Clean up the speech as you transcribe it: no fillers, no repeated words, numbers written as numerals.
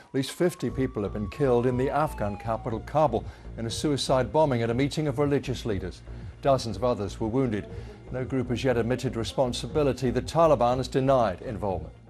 At least 50 people have been killed in the Afghan capital, Kabul, in a suicide bombing at a meeting of religious leaders. Dozens of others were wounded. No group has yet admitted responsibility. The Taliban has denied involvement.